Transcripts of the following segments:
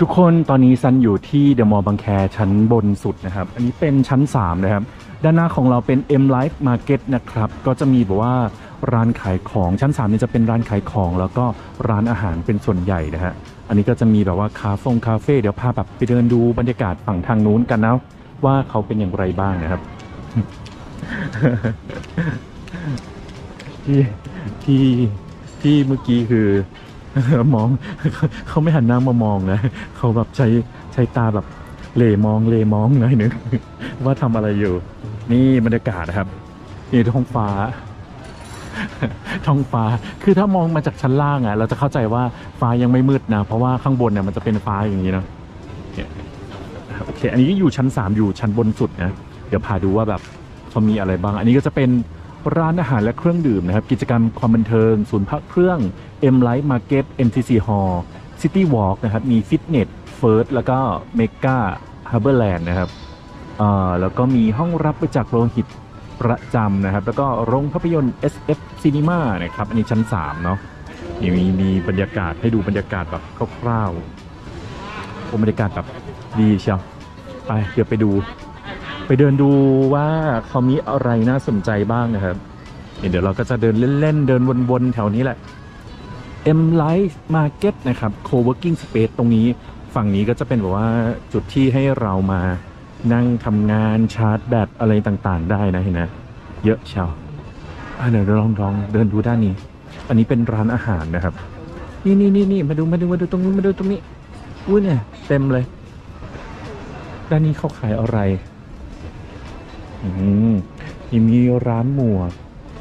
ทุกคนตอนนี้ซันอยู่ที่เดอะมอลล์บางแคชั้นบนสุดนะครับอันนี้เป็นชั้น3นะครับด้านหน้าของเราเป็น M Life Market นะครับก็จะมีแบบว่าร้านขายของชั้น3เนี่ยจะเป็นร้านขายของแล้วก็ร้านอาหารเป็นส่วนใหญ่นะฮะอันนี้ก็จะมีแบบว่าคาเฟ่เดี๋ยวพาแบบไปเดินดูบรรยากาศฝั่งทางนู้นกันนะว่าเขาเป็นอย่างไรบ้างนะครับ ที่ที่ที่เมื่อกี้คือ มองเขาไม่หันหน้ามามองนะเขาแบบใช้ตาแบบเหล่มองหน่อยนึง ว่าทำอะไรอยู่นี่บรรยากาศนะครับนี่ท้องฟ้า ท้องฟ้าคือถ้ามองมาจากชั้นล่างอ่ะเราจะเข้าใจว่าฟ้ายังไม่มืดนะเพราะว่าข้างบนเนี่ยมันจะเป็นฟ้าอย่างนี้เนาะเนี่ยโอเคอันนี้อยู่ชั้น3อยู่ชั้นบนสุดนะเดี๋ยวพาดูว่าแบบเขามีอะไรบ้างอันนี้ก็จะเป็นร้านอาหารและเครื่องดื่มนะครับกิจกรรมความบันเทิงศูนย์พักเครื่อง M Life Market MTC Hall City Walk นะครับมีฟิตเนสเฟิร์สแล้วก็เมกาฮาร์เบอร์แลนด์นะครับแล้วก็มีห้องรับบริจาคโลหิตประจำนะครับแล้วก็โรงภาพยนตร์ SF Cinema นะครับอันนี้ชั้น3เนาะมีบรรยากาศให้ดูบรรยากาศแบบคร่าวๆบรรยากาศแบบดีเชียวไปเดี๋ยวไปเดินดูว่าเขามีอะไรน่าสนใจบ้างนะครับเดี๋ยวเราก็จะเดินเล่นๆเดินวนๆแถวนี้แหละ M Life Market นะครับ Co-working Space ตรงนี้ฝั่งนี้ก็จะเป็นแบบว่าจุดที่ให้เรามานั่งทำงานชาร์จแบตอะไรต่างๆได้นะเห็นไหมเยอะเชียวเดี๋ยวลองเดินดูด้านนี้อันนี้เป็นร้านอาหารนะครับนี่มาดูตรงนี้อุ้ยเนี่ยเต็มเลยด้านนี้เขาขายอะไรมีร้านหมว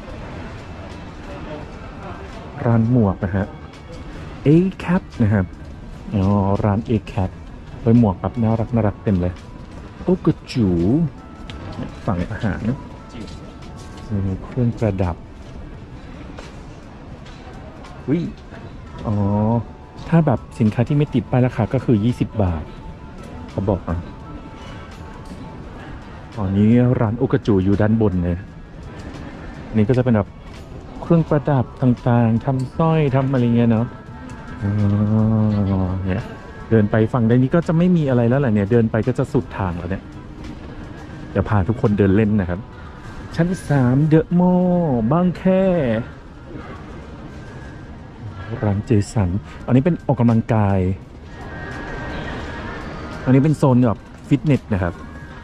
กนะฮะ A-Cap นะครับร้าน A-Cap ไว้หมวกแบบน่ารักเต็มเลยโอ้กระจูฝั่งอาหารเครื่องประดับถ้าแบบสินค้าที่ไม่ติดป้ายราคาก็คือ20 บาทเขาบอกนี้ร้านโอกาจูอยู่ด้านบนเลยนี่ก็จะเป็นแบบเครื่องประดับต่างๆทำสร้อยทำอะไรเงี้ยเนาะเนี่ยเดินไปฝั่งด้านนี้ก็จะไม่มีอะไรแล้วแหละเนี่ยเดินไปก็จะสุดทางแล้วเนี่ยเดี๋ยวพาทุกคนเดินเล่นนะครับชั้น3เดอะมอลล์บางแคร้านเจสันอันนี้เป็นออกกำลังกายอันนี้เป็นโซนแบบฟิตเนสนะครับ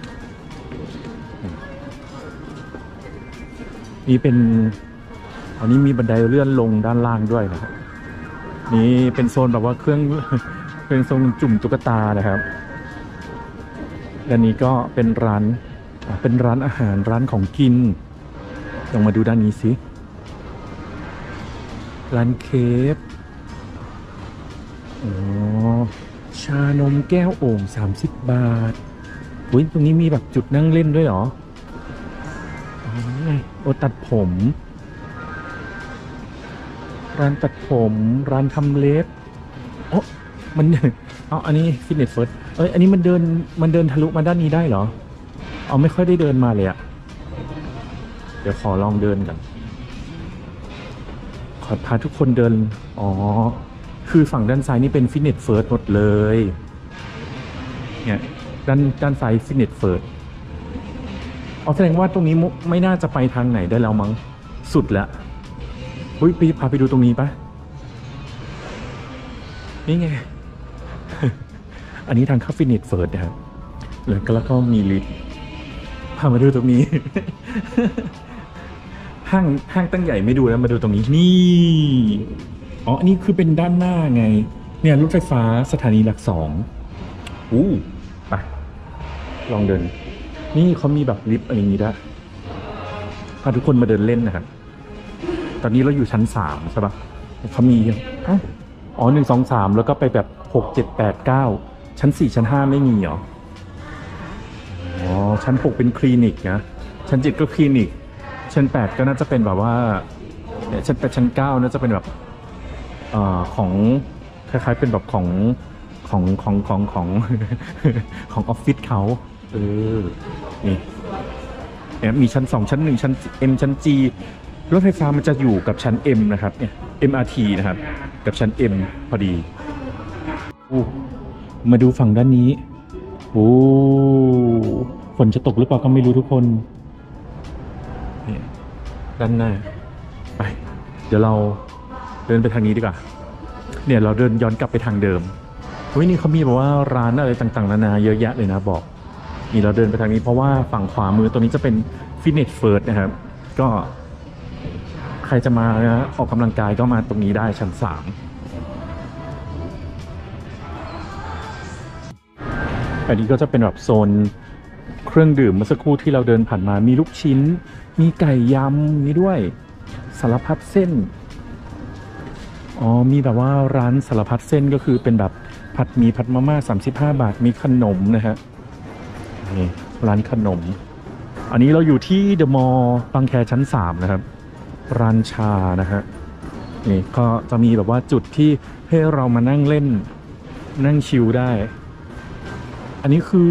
นี่เป็นอันนี้มีบันไดเลื่อนลงด้านล่างด้วยนะครับนี่เป็นโซนแบบว่าเครื่องโซนจุ่มตุ๊กตานะครับและนี้ก็เป็นร้านอาหารร้านของกินลองมาดูด้านนี้สิร้านเคฟชานมแก้วโอ่ง30 บาทอุ้ยตรงนี้มีแบบจุดนั่งเล่นด้วยเหรอนี่ไงตัดผมร้านตัดผมร้านทำเล็บมันอันนี้ฟิตเนสเฟิร์สอันนี้มันเดินทะลุมาด้านนี้ได้เหรอไม่ค่อยได้เดินมาเลยเดี๋ยวขอลองเดินกันขอพาทุกคนเดินคือฝั่งด้านซ้ายนี่เป็นฟิตเนสเฟิร์สหมดเลยเนี่ยด้านซ้ายฟิตเนสเฟิร์สแสดงว่าตรงนี้ไม่น่าจะไปทางไหนได้แล้วมั้งสุดแล้วพาไปดูตรงนี้ปะนี่ไง อันนี้ทางเข้าฟิตเนสเฟิร์สนะครับแล้วก็มีลิฟต์พามาดูตรงนี้ ห้างตั้งใหญ่ไม่ดูแล้วมาดูตรงนี้นี่อันนี้คือเป็นด้านหน้าไงเนี่ยรถไฟฟ้าสถานีหลัก2ไปลองเดินนี่เขามีแบบลิฟต์อะไรอย่างนี้ด้วยพาทุกคนมาเดินเล่นนะครับตอนนี้เราอยู่ชั้น3ใช่ปะเขามี1 2 3แล้วก็ไปแบบ6 7 8 9ชั้น4ชั้น5ไม่มีเหรอชั้น6เป็นคลินิกนะชั้น7ก็คลินิกชั้น8ก็น่าจะเป็นแบบว่าชั้น8ชั้น9น่าจะเป็นแบบของคล้ายๆเป็นแบบของของออฟฟิศเขานี่มีชั้น2ชั้น1ชั้น M ชั้น G รถไฟฟ้ามันจะอยู่กับชั้น M นะครับเนี่ย MRT นะครับกับชั้น M พอดีมาดูฝั่งด้านนี้โอ้ฝนจะตกหรือเปล่าก็ไม่รู้ทุกคนนี่ด้านหน้าไปเดี๋ยวเราเดินไปทางนี้ดีกว่าเนี่ยเราเดินย้อนกลับไปทางเดิมเฮ้ยนี่เขามีแบบว่าร้านอะไรต่างๆนานาเยอะแยะเลยนะบอกนี่เราเดินไปทางนี้เพราะว่าฝั่งขวามือตัวนี้จะเป็นฟิตเนสเฟิร์สนะครับก็ใครจะมาออกกำลังกายก็มาตรงนี้ได้ชั้น3อันนี้ก็จะเป็นแบบโซนเครื่องดื่มเมื่อสักครู่ที่เราเดินผ่านมามีลูกชิ้นมีไก่ยำนี่ด้วยสารพัดเส้นอ๋อมีแบบว่าร้านสารพัดเส้นก็คือเป็นแบบผัดหมี่ผัดมาม่า35 บาทมีขนมนะฮะนี่ร้านขนมอันนี้เราอยู่ที่เดอะมอลล์บางแคชั้น3นะครับร้านชานะฮะนี่ก็จะมีแบบว่าจุดที่ให้เรามานั่งเล่นนั่งชิลได้อันนี้คือ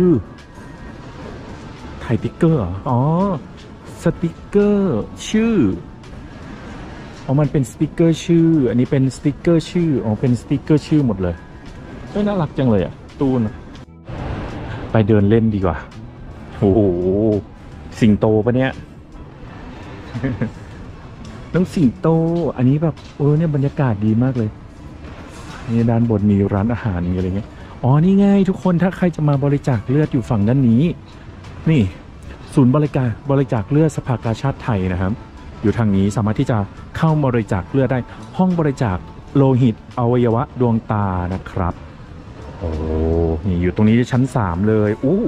ถ่ายสติ๊กเกอร์อ๋อสติ๊กเกอร์ชื่ออ๋อมันเป็นสติ๊กเกอร์ชื่ออันนี้เป็นสติ๊กเกอร์ชื่ออ๋อเป็นสติ๊กเกอร์ชื่อหมดเลยน่ารักจังเลยอ่ะตูนไปเดินเล่นดีกว่าโอ้โหสิงโตปะเนี่ย น้องสิงโตอันนี้แบบเนี่ยบรรยากาศดีมากเลยนี่ด้านบนมีร้านอาหารอะไรเงี้ยอ๋อนี่ไงทุกคนถ้าใครจะมาบริจาคเลือดอยู่ฝั่งด้านนี้นี่ศูนย์บริจาคเลือดสภากาชาติไทยนะครับอยู่ทางนี้สามารถที่จะเข้าบริจาคเลือดได้ห้องบริจาคโลหิตอวัยวะดวงตานะครับโอ้นี่อยู่ตรงนี้ชั้น3เลยอู้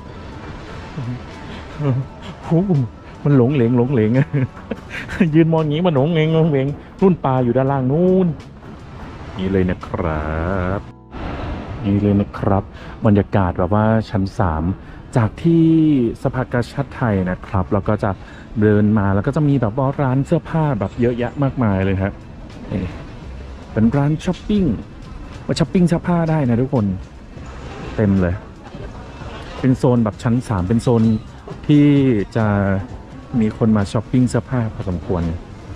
หูมันหลงเหลงยืนมองอย่างนี้มันหลงเหลงนู่นปลาอยู่ด้านล่างนู่นนี่เลยนะครับนี่เลยนะครับบรรยากาศแบบว่าชั้น3จากที่สภากาชาติไทยนะครับแล้วก็จะเดินมาแล้วก็จะมีแบบว่าร้านเสื้อผ้าแบบเยอะแยะมากมายเลยครับนี่เป็นร้านช้อปปิ้งมาช้อปปิ้งเสื้อผ้าได้นะทุกคนเต็มเลยเป็นโซนแบบชั้น3เป็นโซนที่จะมีคนมาช้อปปิ้งเสื้อผ้าพอสมควร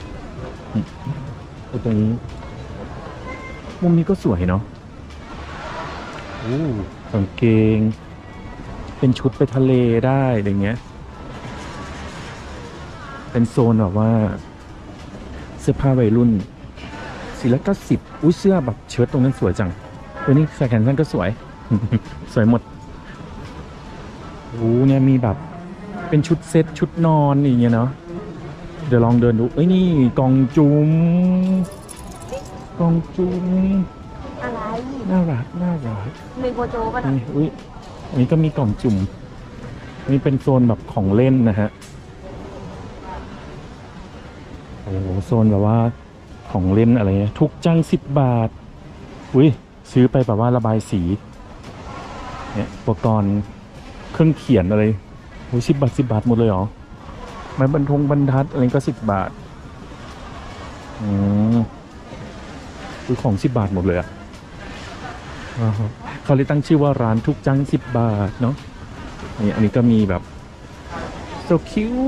ตรงนี้มุมนี้ก็สวยเนาะกางเกงเป็นชุดไปทะเลได้อะไรเงี้ยเป็นโซนแบบว่าเสื้อผ้าวัยรุ่น490อุ้ยเสื้อแบบเชิ้ตตรงนั้นสวยจังตัวนี้ใส่แขนสั้นก็สวย สวยหมดเนี่ยมีแบบเป็นชุดเซ็ตชุดนอนอย่างเงี้ยเนาะเดี๋ยวลองเดินดูนี่กองจุมอะไรน่ารักมีโกโจป่ะนะอุ้ยอันนี้ก็มีกล่องจุ่มนี่เป็นโซนแบบของเล่นนะฮะโอ้โซนแบบว่าของเล่นอะไรเงี้ยทุกจัง10 บาทอุ้ยซื้อไปแบบว่าระบายสีเนี่ยอุปกรณ์เครื่องเขียนอะไรโอ้10 บาทหมดเลยเหรอไม้บรรทัดอะไรก็10 บาทคือของ10 บาทหมดเลยอ่ะเขาเลยตั้งชื่อว่าร้านทุกจัง10 บาทเนาะนี่อันนี้ก็มีแบบโซคิว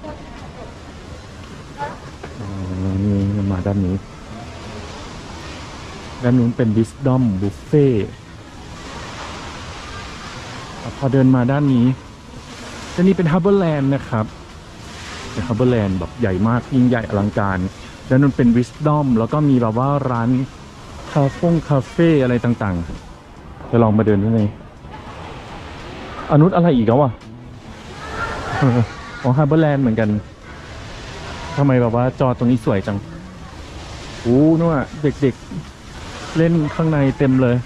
นี่มาด้านนี้ด้านนู้นเป็น Wisdom Buffet พอเดินมาด้านนี้เป็น Harborland นะครับเป็น Harborland แบบใหญ่มากยิ่งใหญ่อลังการด้านนู้นเป็น Wisdom แล้วก็มีแบบว่าร้านคาเฟ่อะไรต่างๆจะลองมาเดินที่ไหนอนุอะไรอีกแล้ววะของ Harborland เหมือนกันทำไมแบบว่าจอตรงนี้สวยจังนู่นอ่ะเด็กๆเล่นข้างในเต็มเลย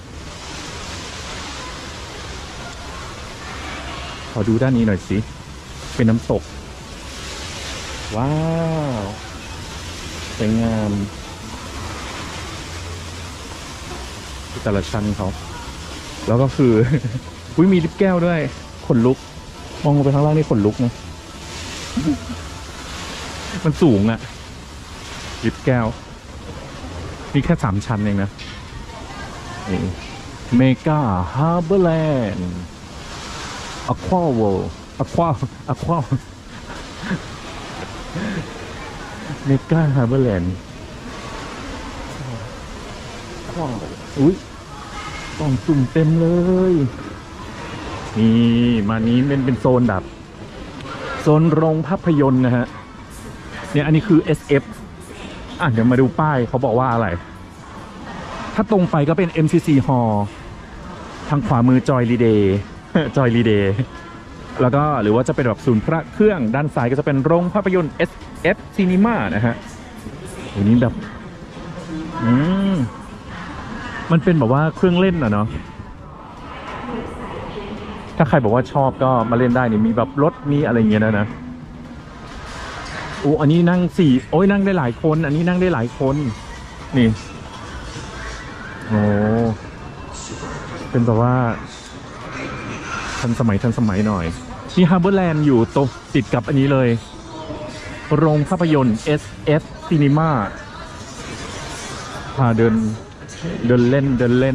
ขอดูด้านนี้หน่อยสิเป็นน้ำตกว้าวสวยงามแต่ละชั้นเขาแล้วก็คือ มีลิฟต์แก้วด้วยขนลุกมองลงไปข้างล่างนี่ขนลุกนะมันสูงอะลิฟต์แก้วมีแค่3 ชั้นเองนะเมกาฮาร์เบอร์แลนด์อควาเวิลด์อควาเมกาฮาร์เบอร์แลนด์อุ้ยกล่องสุ่มเต็มเลยนี่มานี้เป็นโซนแบบโซนโรงภาพยนตร์นะฮะเนี่ยอันนี้คือ SF เดี๋ยวมาดูป้ายเขาบอกว่าอะไรถ้าตรงไปก็เป็น MCC Hall ทางขวามือจอยรีเดย์ จอยรีเดย์แล้วก็หรือว่าจะเป็นแบบศูนย์พระเครื่องด้านซ้ายก็จะเป็นโรงภาพยนตร์ SF Cinema นะฮะอันนี้แบบมันเป็นแบบว่าเครื่องเล่นเนาะถ้าใครบอกว่าชอบก็มาเล่นได้นี่มีแบบรถมีอะไรเงี้ยนะอันนี้นั่ง4โอ้ยนั่งได้หลายคนอันนี้นั่งได้หลายคนนี่โอ้เป็นแบบว่าทันสมัยหน่อยนี่ฮาร์เบอร์แลนด์อยู่ตรงติดกับอันนี้เลยโรงภาพยนตร์ SF Cinema พาเดินเล่น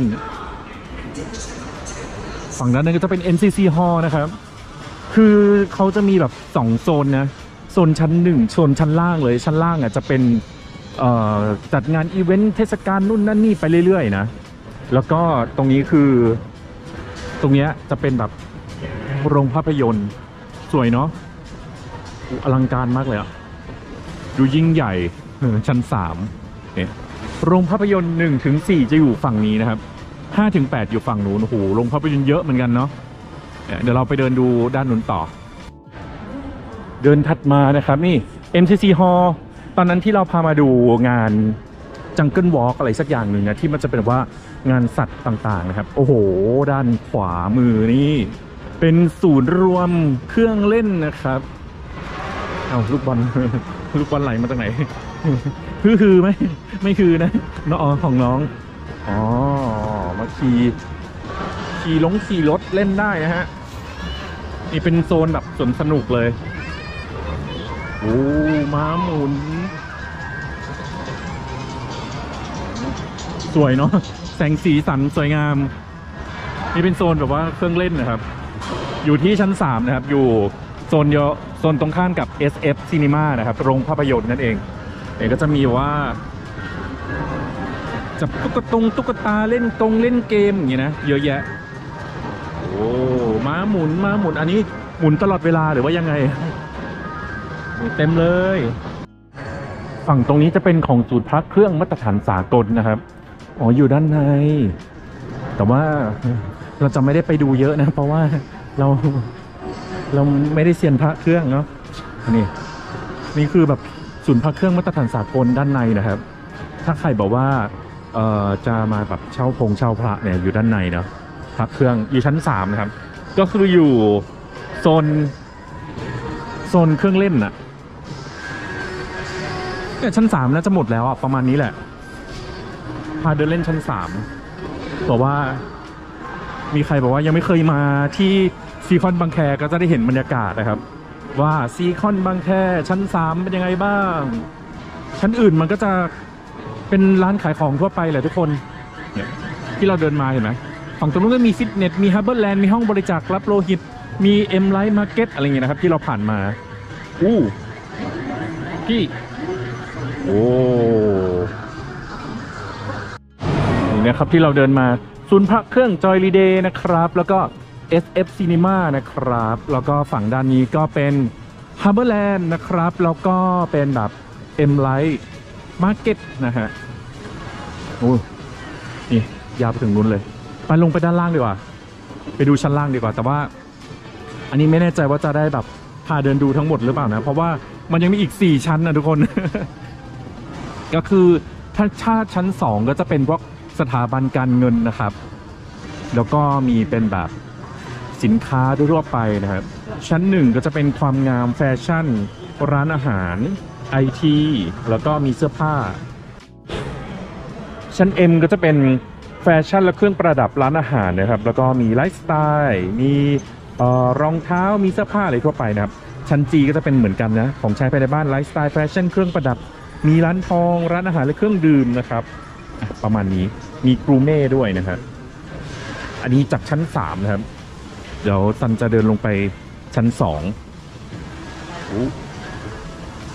ฝั่งนั้นก็จะเป็น NCC Hall นะครับคือเขาจะมีแบบ2โซนนะโซนชั้น1โซนชั้นล่างเลยชั้นล่างจะเป็นจัดงานอีเวนต์เทศกาลนู่นนั่นนี่ไปเรื่อยๆนะแล้วก็ตรงนี้คือตรงเนี้ยจะเป็นแบบโรงภาพยนตร์สวยเนาะอลังการมากเลยดูยิ่งใหญ่ชั้น3เนี่ยโรงภาพยนตร์1 ถึง 4จะอยู่ฝั่งนี้นะครับ5 ถึง 8อยู่ฝั่งนู้นโอ้โหโรงภาพยนตร์เยอะเหมือนกันเนาะเดี๋ยวเราไปเดินดูด้านนู้นต่อเดินถัดมานะครับนี่ MCC Hall ตอนนั้นที่เราพามาดูงาน Jungle Walk อะไรสักอย่างหนึ่งนะที่มันจะเป็นว่างานสัตว์ต่างๆนะครับโอ้โหด้านขวามือนี่เป็นศูนย์รวมเครื่องเล่นนะครับเอาลูกบอล ลูกบอลไหลมาจากไหน คือไหมไม่คือนะน้องของน้องมาขี่รถเล่นได้นะฮะนี่เป็นโซนแบบสวนสนุกเลยโอ้ม้าหมุนสวยเนาะแสงสีสันสวยงามนี่เป็นโซนแบบว่าเครื่องเล่นนะครับอยู่ที่ชั้น3นะครับอยู่โซนตรงข้ามกับ SF Cinema นะครับโรงภาพยนตร์นั่นเองก็จะมีว่าจับตุ๊กตาเล่นเกมอย่างเงี้ยนะเยอะแยะโอ้ม้าหมุนอันนี้หมุนตลอดเวลาหรือว่ายังไงเต็มเลยฝั่งตรงนี้จะเป็นของศูนย์พระเครื่องมาตรฐานสากลนะครับอยู่ด้านในแต่ว่าเราจะไม่ได้ไปดูเยอะนะเพราะว่าเราไม่ได้เซียนพระเครื่องเนาะนี่คือแบบศูนย์พระเครื่องมาตรฐานสากลด้านในนะครับถ้าใครบอกว่าจะมาแบบเช่าพระเนี่ยอยู่ด้านในเนาะพระเครื่องอยู่ชั้น3นะครับก็คืออยู่โซนเครื่องเล่นน่ะเนี่ยชั้น3น่าจะหมดแล้วประมาณนี้แหละพาเดินเล่นชั้น3บอกว่ามีใครบอกว่ายังไม่เคยมาที่ซีคอนบางแคก็จะได้เห็นบรรยากาศนะครับว่าซีคอนบางแคชั้น3เป็นยังไงบ้างชั้นอื่นมันก็จะเป็นร้านขายของทั่วไปแหละทุกคนเนี่ยที่เราเดินมาเห็นไหมฝั่งตรงนู้นก็มีฟิตเนสมีฮาร์เบอร์แลนด์มีห้องบริจาครับโลหิตมีเอ็มไลท์มาร์เก็ตอะไรเงี้ยนะครับที่เราผ่านมาพี่นี่นะครับที่เราเดินมาศูนย์พระเครื่องจอยรีเดย์นะครับแล้วก็ SF Cinema นะครับแล้วก็ฝั่งด้านนี้ก็เป็น Harborland นะครับแล้วก็เป็นแบบ M Light Market นะฮะนี่ยาวไปถึงนู้นเลยไปลงไปด้านล่างดีกว่าไปดูชั้นล่างดีกว่าแต่ว่าอันนี้ไม่แน่ใจว่าจะได้แบบพาเดินดูทั้งหมดหรือเปล่านะเพราะว่ามันยังมีอีก4ชั้นนะทุกคน ก็คือถ้าชั้น2ก็จะเป็นพวกสถาบันการเงินนะครับแล้วก็มีเป็นแบบสินค้าทั่วไปนะครับชั้น1ก็จะเป็นความงามแฟชั่นร้านอาหารIT แล้วก็มีเสื้อผ้าชั้น M ก็จะเป็นแฟชั่นและเครื่องประดับร้านอาหารนะครับแล้วก็มีไลฟ์สไตล์มีรองเท้ามีเสื้อผ้าอะไรทั่วไปนะครับชั้น G ก็จะเป็นเหมือนกันนะของใช้ภายในบ้านไลฟ์สไตล์แฟชั่นเครื่องประดับมีร้านทองร้านอาหารและเครื่องดื่มนะครับประมาณนี้มีกรูเม่ด้วยนะครับอันนี้จากชั้น3นะครับเดี๋ยวซันจะเดินลงไปชั้น2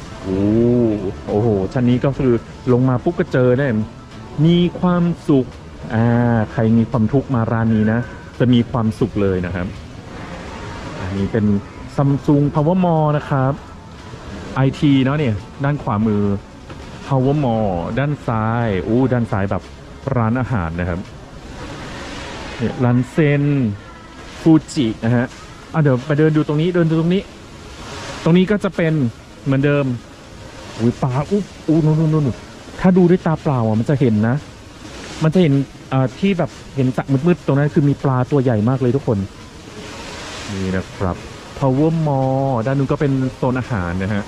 โอ้โหชั้นนี้ก็คือลงมาปุ๊บก็เจอได้มีความสุขใครมีความทุกข์มาร้านนี้นะจะมีความสุขเลยนะครับอันนี้เป็น Samsung Power Mall นะครับ IT เนาะเนี่ยด้านขวามือ Power Mall ด้านซ้ายด้านซ้ายแบบร้านอาหารนะครับเนี่ยร้านเซนฟูจินะฮะเดี๋ยวไปเดินดูตรงนี้ตรงนี้ก็จะเป็นเหมือนเดิมปลานู่นถ้าดูด้วยตาเปล่ามันจะเห็นนะมันจะเห็นที่แบบเห็นสระมืดๆตรงนั้นคือมีปลาตัวใหญ่มากเลยทุกคนนี่นะครับ Power Mall ด้านนู้นก็เป็นโซนอาหารนะฮะ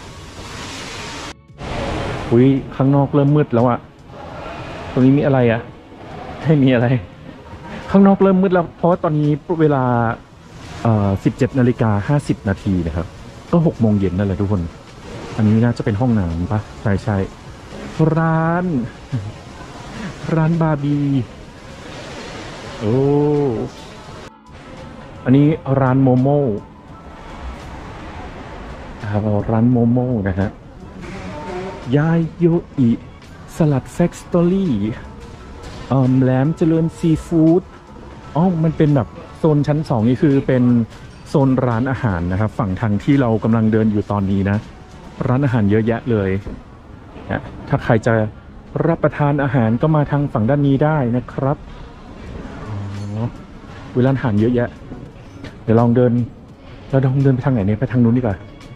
ข้างนอกเริ่มมืดแล้วอะตรงนี้มีอะไรอะไม่มีอะไรข้างนอกเริ่มมืดแล้วเพราะว่าตอนนี้เวลา17:50 นาทีนะครับก็6 โมงเย็นนั่นแหละทุกคนอันนี้น่าจะเป็นห้องน้ำปะใช่ร้านบาร์บีอันนี้ร้านโมโม่ร้านโมโม่นะฮะยายโยอิสลัดแฟคสตอรี่แหลมเจริญซีฟู้ดมันเป็นแบบโซนชั้น2นี่คือเป็นโซนร้านอาหารนะครับฝั่งทางที่เรากำลังเดินอยู่ตอนนี้นะร้านอาหารเยอะแยะเลยนะถ้าใครจะรับประทานอาหารก็มาทางฝั่งด้านนี้ได้นะครับร้านอาหารเยอะแยะเดี๋ยวลองเดินไปทางไหนเนี่ยไปทางนู้นดีกว่า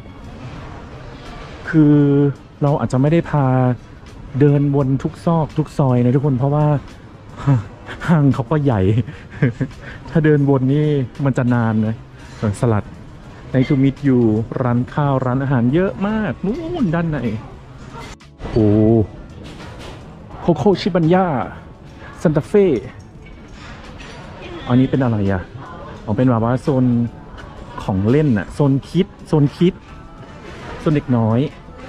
คือเราอาจจะไม่ได้พาเดินวนทุกซอกทุกซอยนะทุกคนเพราะว่าห้างเขาก็ใหญ่ ถ้าเดินวนนี่มันจะนานนะสลัดในทูมิตอยู่ร้านข้าวร้านอาหารเยอะมากนู่นด้านในโคโค่ชิบัญญาซันตาเฟ่อันนี้เป็นอะไรอ่ะเป็นแบบว่าโซนของเล่นน่ะโซนคิดโซนเด็กน้อย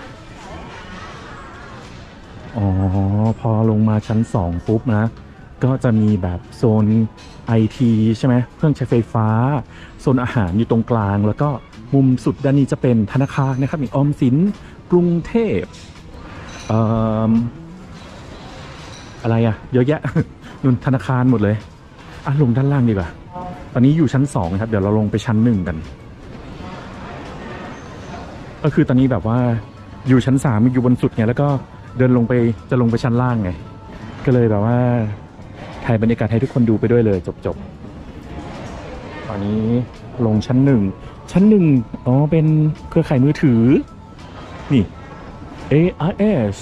พอลงมาชั้น2ปุ๊บนะก็จะมีแบบโซน IT ใช่ไหมเครื่องใช้ไฟฟ้าโซนอาหารอยู่ตรงกลางแล้วก็มุมสุดด้านนี้จะเป็นธนาคารนะครับมีออมสินกรุงเทพอะไรอะเยอะแยะนู่นธนาคารหมดเลยลงด้านล่างดีกว่าตอนนี้อยู่ชั้น2ครับเดี๋ยวเราลงไปชั้น1กันก็คือตอนนี้แบบว่าอยู่ชั้น3อยู่บนสุดไงแล้วก็เดินลงไปจะลงไปชั้นล่างไงก็เลยแบบว่าถ่ายบรรยากาศให้ทุกคนดูไปด้วยเลยจบตอนนี้ลงชั้น1เป็นเครือข่ายมือถือนี่ AIS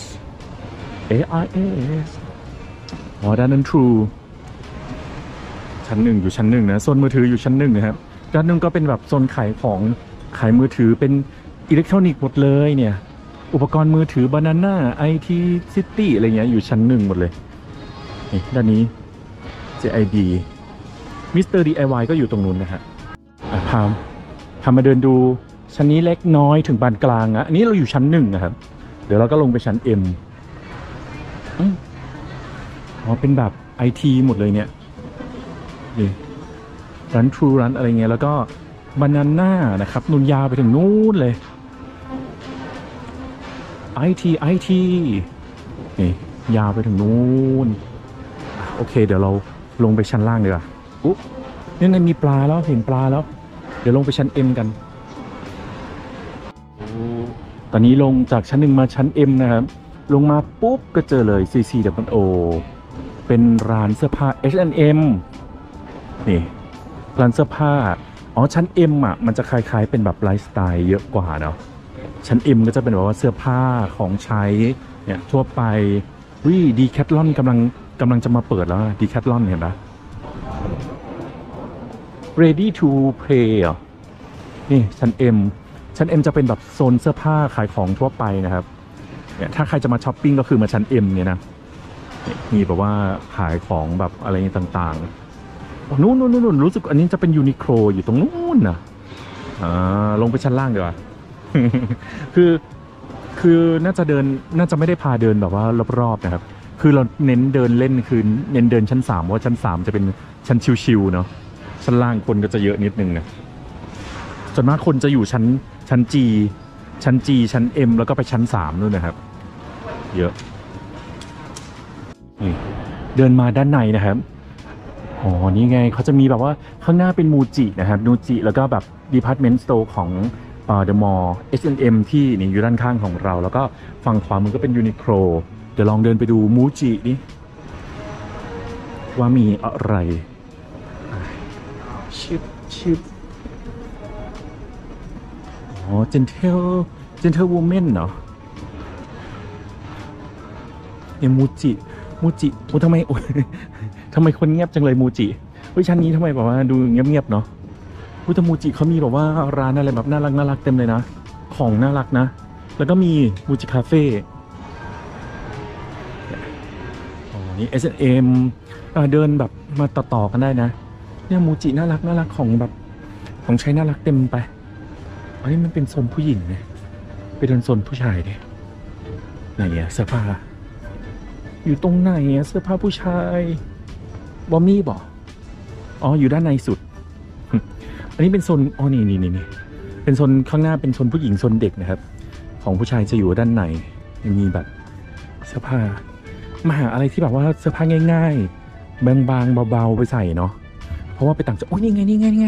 ด้านนั้น True ชั้น1อยู่ชั้น1นะโซนมือถืออยู่ชั้น1นะครับด้านนึงก็เป็นแบบโซนขายของขายมือถือเป็นอิเล็กทรอนิกส์หมดเลยเนี่ยอุปกรณ์มือถือ Banana IT City อะไรเงี้ยอยู่ชั้น1หมดเลยนี่ด้านนี้ JID Mr. DIY ก็อยู่ตรงนู้นนะฮะพามาเดินดูชั้นนี้เล็กน้อยถึงปานกลางนะอันนี้เราอยู่ชั้น1นะครับเดี๋ยวเราก็ลงไปชั้น M เป็นแบบ IT หมดเลยเนี่ยนี่ร้าน True ร้านอะไรเงี้ยแล้วก็ Banana นะครับนุนยาวไปถึงนู้นเลย IT นี่ยาวไปถึงนู้นโอเคเดี๋ยวเราลงไปชั้นล่างดีกว่านี่ไงมีปลาแล้วเห็นปลาแล้วเดี๋ยวลงไปชั้น M กันตอนนี้ลงจากชั้น1มาชั้น M นะครับลงมาปุ๊บก็เจอเลย CCWO เป็นร้านเสื้อผ้า H&M นี่ร้านเสื้อผ้าชั้น M มันจะคล้ายๆเป็นแบบไลฟ์สไตล์เยอะกว่าเนาะชั้น M ก็จะเป็นแบบว่าเสื้อผ้าของใช้เนี่ยทั่วไปดีแคทลอนกำลังจะมาเปิดแล้วดีแคทลอนเห็นปะ ready to play นี่ชั้น M จะเป็นแบบโซนเสื้อผ้าขายของทั่วไปนะครับเนี่ยถ้าใครจะมาช้อปปิ้งก็คือมาชั้น M เนี่ยนะมีแบบว่าขายของแบบอะไรต่างๆนู่นรู้สึกอันนี้จะเป็นยูนิโคลอยู่ตรงนู้นนะลงไปชั้นล่างดีกว่า คือน่าจะไม่ได้พาเดินแบบว่ารอบๆนะครับคือเราเน้นเดินเล่นคือเน้นเดินชั้น3เพราะว่าชั้น3จะเป็นชั้นชิวๆเนาะชั้นล่างคนก็จะเยอะนิดนึงนะส่วนมากคนจะอยู่ชั้น G ชั้น M แล้วก็ไปชั้น3นู่นนะครับเยอะนี่เดินมาด้านในนะครับอ๋อนี่ไงเขาจะมีแบบว่าข้างหน้าเป็นมูจินะครับมูจิแล้วก็แบบ Department Store ของThe Mall H&M ที่นี่อยู่ด้านข้างของเรา แล้วก็ฝั่งขวามือก็เป็น Uniqlo เดี๋ยวลองเดินไปดูมูจินี่ว่ามีอะไรชิปอ๋อ Gentle Woman เนาะเนี่ยมูจิโอ้ทำไมโอ้ยทำไมคนเงียบจังเลยมูจิเฮ้ยชั้นนี้ทำไมแบบว่าดูเงียบๆเนาะพุทธมูจิเขามีแบบว่าร้านอะไรแบบน่ารักเต็มเลยนะของน่ารักนะแล้วก็มีมูจิคาเฟ่อ๋อนี่ S&M เดินแบบมาต่อกันได้นะเนี่ยมูจิน่ารักของแบบของใช้น่ารักเต็มไปอันนี้มันเป็นโซนผู้หญิงเนี่ยไปเดินโซนผู้ชายดิไหนอะเสื้อผ้าอยู่ตรงไหนอะเสื้อผ้าผู้ชายบอมมี่บอกอ๋ออยู่ด้านในสุดอันนี้เป็นโซนอ๋อนี่เป็นโซนข้างหน้าเป็นโซนผู้หญิงโซนเด็กนะครับของผู้ชายจะอยู่ด้านในมีแบบเสื้อผ้ามาหาอะไรที่แบบว่าเสื้อผ้าง่ายๆบางๆเบาๆไปใส่เนาะเพราะว่าไปต่างจังหวัดโอ้ยนี่ไง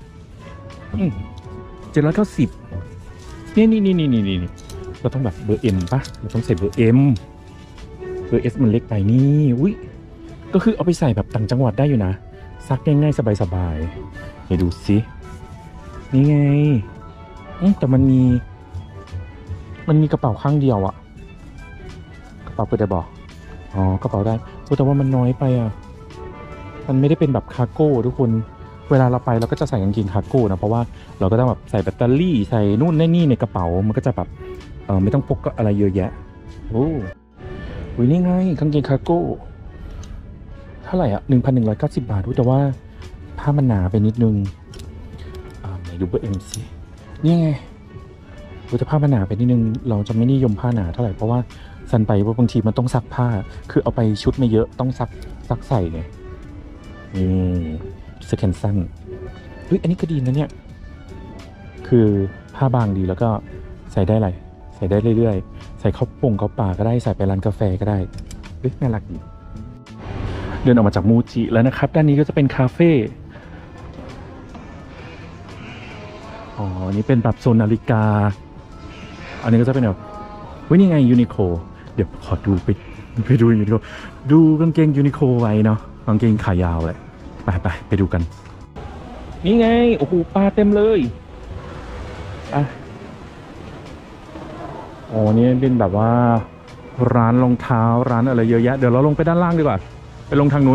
790นี่เราต้องแบบเบอร์ M ป่ะเราต้องใส่เบอร์ M เบอร์ S มันเล็กไปนี่อุ้ยก็คือเอาไปใส่แบบต่างจังหวัดได้อยู่นะซักง่ายๆสบายๆเดี๋ยวดูสินี่ไงแต่มันมีกระเป๋าข้างเดียวอะกระเป๋าเปิดได้บอกอ๋อกระเป๋าได้แต่ว่ามันน้อยไปอะมันไม่ได้เป็นแบบคาร์โก้ทุกคนเวลาเราไปเราก็จะใส่กางเกงคาร์โก้นะเพราะว่าเราก็ต้องแบบใส่แบตเตอรี่ใส่นู่นนี่ในกระเป๋ามันก็จะแบบไม่ต้องพกอะไรเยอะแยะโอ้ยนี่ไงกางเกงคาร์โก้เท่าไหร่อ่ะ 1,190 บาทแต่ว่าผ้ามันหนาไปนิดนึงไหนดูเบอร์ M สินี่ไงแต่ผ้ามันหนาไปนิดนึงเราจะไม่นิยมผ้าหนาเท่าไหร่เพราะว่าสันไปว่าบางทีมันต้องซักผ้าคือเอาไปชุดไม่เยอะต้องซักใส่ไงนี่สแกนสั้นอันนี้ก็ดีนะเนี่ยคือผ้าบางดีแล้วก็ใส่ได้อะไรใส่ได้เรื่อยๆใส่เข้าป่าก็ได้ใส่ไปร้านกาแฟก็ได้น่ารักดีเดินออกมาจากมูจิแล้วนะครับด้านนี้ก็จะเป็นคาเฟ่อ๋อนี่เป็นแบบโซนนาฬิกาอันนี้ก็จะเป็นแบบนี่ไงยูนิโคเดี๋ยวขอดูไปดูยูนิโคดูกางเกงยูนิโคไว้เนาะกางเกงขายาวเลยไปดูกันนี่ไงโอ้โหปลาเต็มเลยอ๋อนี่เป็นแบบว่าร้านรองเท้าร้านอะไรเยอะแยะเดี๋ยวเราลงไปด้านล่างดีกว่าไปลงทางนู้น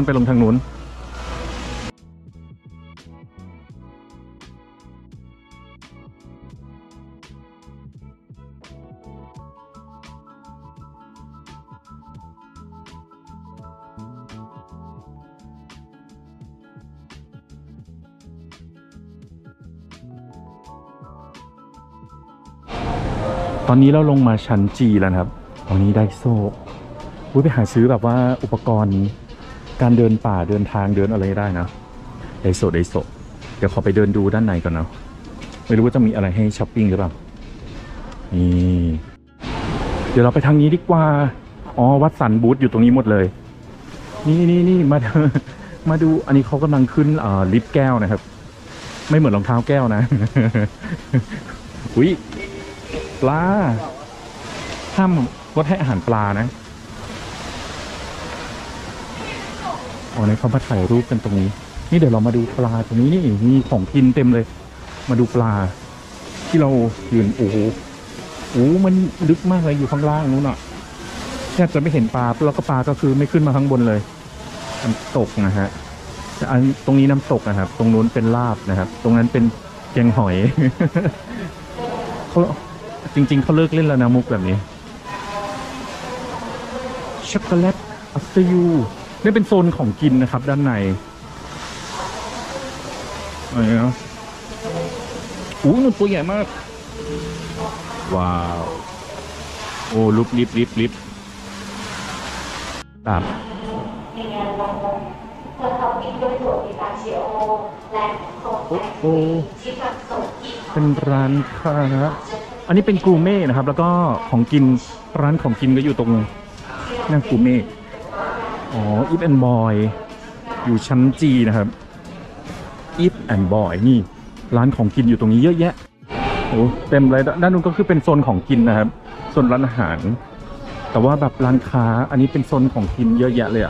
ตอนนี้เราลงมาชั้นจีแล้วนะครับตอนนี้ไดโซ่ไปหาซื้อแบบว่าอุปกรณ์การเดินป่าเดินทางเดินอะไรได้นะไดโซ่เดี๋ยวขอไปเดินดูด้านในก่อนนะไม่รู้ว่าจะมีอะไรให้ช้อปปิ้งหรือเปล่านี่เดี๋ยวเราไปทางนี้ดีกว่าวัดสันบูธอยู่ตรงนี้หมดเลยนี่มาดูอันนี้เขากำลังขึ้นลิฟต์แก้วนะครับไม่เหมือนรองเท้าแก้วนะ อุ้ยปลาห้ามงดให้อาหารปลานะในเขามาถ่ายรูปกันตรงนี้นี่เดี๋ยวเรามาดูปลาตรงนี้นี่มีของกินเต็มเลยมาดูปลาที่เรายืนโอ้โหมันลึกมากเลยอยู่ข้างล่างนู้นอ่ะแทบจะไม่เห็นปลาแล้วก็ปลาก็คือไม่ขึ้นมาข้างบนเลยน้ำตกนะฮะอันตรงนี้น้ำตกนะครับตรงนู้นเป็นลาบนะครับตรงนั้นเป็นแกงหอย เขาจริงๆเขาเลิกเล่นแล้วนะมุกแบบนี้ช็อกโกแลตอัฟเตอร์ยูนี่เป็นโซนของกินนะครับด้านในอะไรนะมันตัวใหญ่มากว้าวลุบลิบแบบเป็นร้านค้านะอันนี้เป็นกูเม่นะครับแล้วก็ของกินร้านของกินก็อยู่ตรงหน้ากูเม่อ๋อ If and Boy อยู่ชั้นจีนะครับ If and Boy นี่ร้านของกินอยู่ตรงนี้เยอะแยะโอ้เต็มเลยด้านนู้นก็คือเป็นโซนของกินนะครับโซนร้านอาหาร แต่ว่าแบบร้านค้าอันนี้เป็นโซนของกินเยอะแยะเลยอ่ะ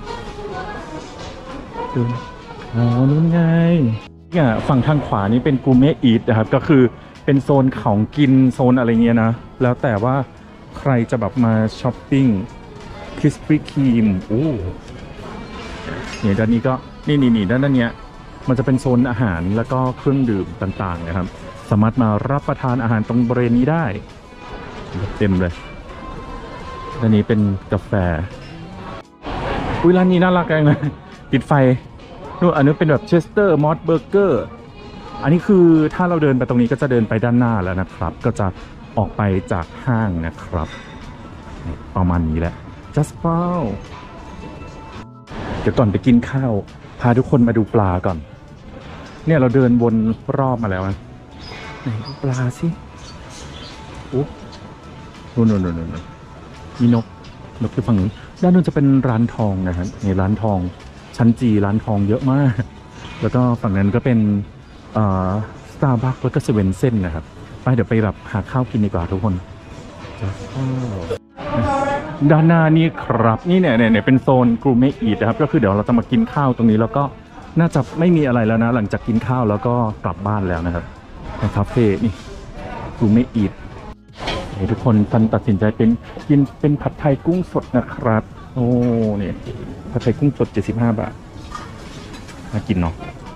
ดูอ๋อนู่นไงเนี่ยฝั่งทางขวานี้เป็นกูเม่อีทนะครับก็คือเป็นโซนของกินโซนอะไรเงี้ยนะแล้วแต่ว่าใครจะแบบมาช้อปปิ้งคริสปี้ครีมโอ้เนี่ยด้านนี้ก็นี่ด้านเนี้ยมันจะเป็นโซนอาหารแล้วก็เครื่องดื่มต่างๆนะครับสามารถมารับประทานอาหารตรงบริเวณนี้ได้เต็มเลยด้านนี้เป็นกาแฟอุ้ยร้านนี้น่ารักจังเลยติดไฟนู่นอันนี้เป็นแบบเชสเตอร์มอสเบอร์เกอร์อันนี้คือถ้าเราเดินไปตรงนี้ก็จะเดินไปด้านหน้าแล้วนะครับก็จะออกไปจากห้างนะครับประมาณนี้แหละ just wow เดี๋ยวก่อนไปกินข้าวพาทุกคนมาดูปลาก่อนเนี่ยเราเดินวนรอบมาแล้วนะไหนดูปลาสิอุ๊บนู่นมีนกอยู่ฝั่งนู้นด้านนู้นจะเป็นร้านทองนะครับนี่ร้านทองชั้นจีร้านทองเยอะมากแล้วก็ฝั่งนั้นก็เป็นสตาร์บัคแล้วก็เซเว่นเซ่นนะครับไปเดี๋ยวไปแบบหาข้าวกินดีกว่าทุกคนด้านหน้านี่ครับนี่เนี่ยเป็นโซนกรูเม่อีทนะครับก็คือเดี๋ยวเราจะมากินข้าวตรงนี้แล้วก็น่าจะไม่มีอะไรแล้วนะหลังจากกินข้าวแล้วก็กลับบ้านแล้วนะครับในคาเฟ่นี่กรูเม่อีทให้ทุกคนตัดสินใจกินเป็นผัดไทยกุ้งสดนะครับโอ้เนี่ยผัดไทยกุ้งสด75 บาทน่ากินเนาะ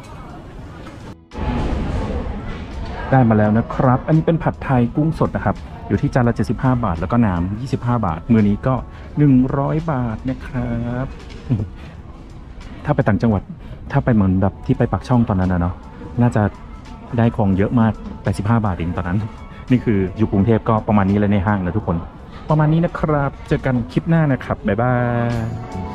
ได้มาแล้วนะครับอันนี้เป็นผัดไทยกุ้งสดนะครับอยู่ที่จานละ75 บาทแล้วก็น้ำ25 บาทมื้อนี้ก็100 บาทนะครับถ้าไปต่างจังหวัดถ้าไปเหมือนแบบที่ไปปักช่องตอนนั้นนะเนาะน่าจะได้ของเยอะมาก85 บาทเองตอนนั้นนี่คืออยู่กรุงเทพก็ประมาณนี้เลยในห้างนะทุกคนประมาณนี้นะครับเจอกันคลิปหน้านะครับบ๊ายบาย